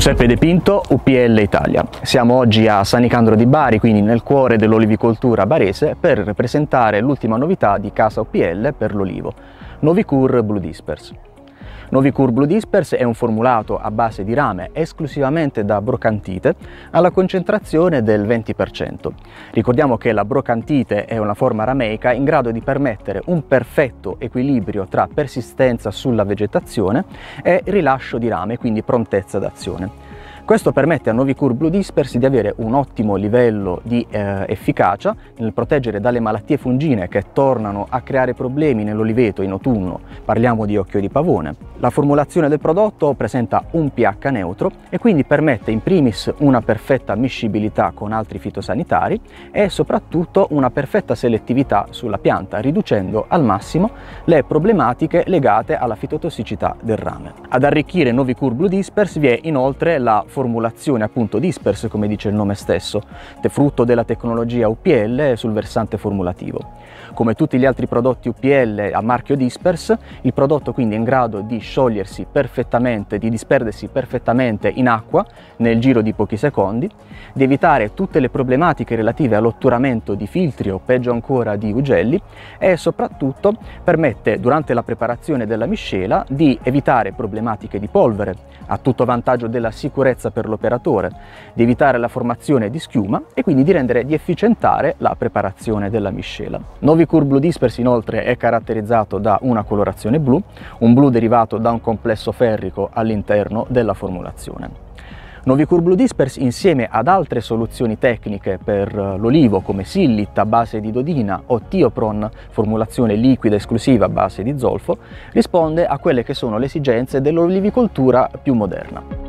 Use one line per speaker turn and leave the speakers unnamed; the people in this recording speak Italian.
Giuseppe De Pinto, UPL Italia. Siamo oggi a San Nicandro di Bari, quindi nel cuore dell'olivicoltura barese, per presentare l'ultima novità di casa UPL per l'olivo, Novicur Blue Disperse. Novicur Blue Disperse è un formulato a base di rame esclusivamente da brocantite alla concentrazione del 20%. Ricordiamo che la brocantite è una forma rameica in grado di permettere un perfetto equilibrio tra persistenza sulla vegetazione e rilascio di rame, quindi prontezza d'azione. Questo permette a Novicur Blue Disperse di avere un ottimo livello di efficacia nel proteggere dalle malattie fungine che tornano a creare problemi nell'oliveto in autunno. Parliamo di occhio di pavone. La formulazione del prodotto presenta un pH neutro e quindi permette in primis una perfetta miscibilità con altri fitosanitari e soprattutto una perfetta selettività sulla pianta, riducendo al massimo le problematiche legate alla fitotossicità del rame. Ad arricchire Novicur Blue Disperse vi è inoltre la formulazione appunto Disperse, come dice il nome stesso, frutto della tecnologia UPL sul versante formulativo. Come tutti gli altri prodotti UPL a marchio Disperse, il prodotto quindi è in grado di sciogliersi perfettamente, di disperdersi perfettamente in acqua nel giro di pochi secondi, di evitare tutte le problematiche relative all'otturamento di filtri o peggio ancora di ugelli e soprattutto permette durante la preparazione della miscela di evitare problematiche di polvere, a tutto vantaggio della sicurezza per l'operatore, di evitare la formazione di schiuma e quindi di efficientare la preparazione della miscela. Novicur Blue Disperse inoltre è caratterizzato da una colorazione blu, un blu derivato da un complesso ferrico all'interno della formulazione. Novicur Blue Disperse, insieme ad altre soluzioni tecniche per l'olivo come Sillit a base di dodina o Thiopron, formulazione liquida esclusiva a base di zolfo, risponde a quelle che sono le esigenze dell'olivicoltura più moderna.